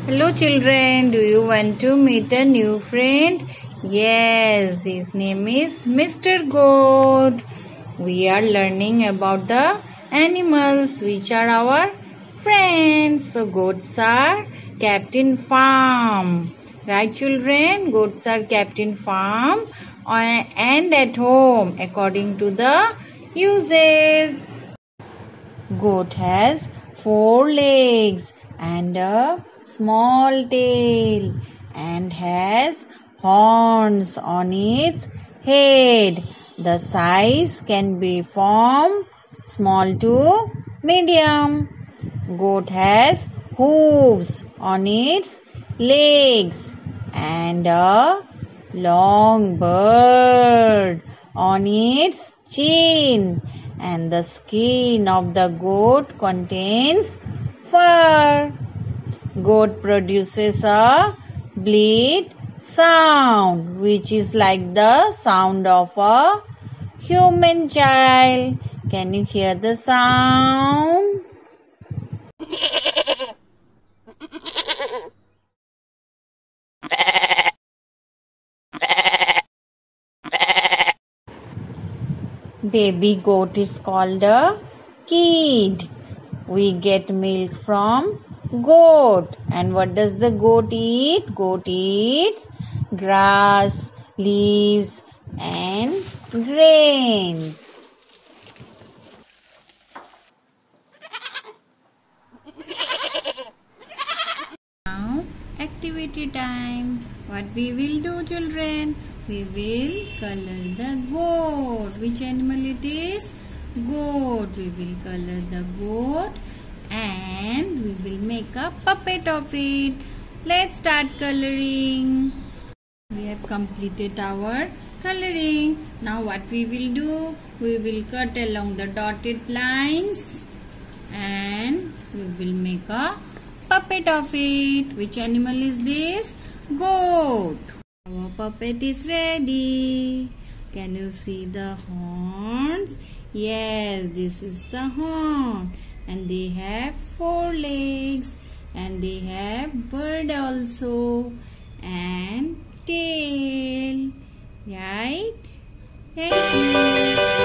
Hello children, do you want to meet a new friend? Yes, his name is Mr. Goat. We are learning about the animals which are our friends. So goats are kept in farm. Right children? Goats are kept in farm and at home according to the uses. Goat has 4 legs and a small tail and has horns on its head. The size can be from small to medium. Goat has hooves on its legs and a long bird on its chin, and the skin of the goat contains fur. Goat produces a bleat sound which is like the sound of a human child. Can you hear the sound? Baby goat is called a kid. We get milk from goat. And what does the goat eat? Goat eats grass, leaves and grains. Now activity time. What we will do children? We will color the goat. Which animal it is? Goat. We will color the goat and we will make a puppet of it. Let's start coloring. We have completed our coloring. Now what we will do? We will cut along the dotted lines and we will make a puppet of it. Which animal is this? Goat. Our puppet is ready. Can you see the horns? Yes, this is the horn. And they have 4 legs. And they have bird also. And tail. Right? Thank you.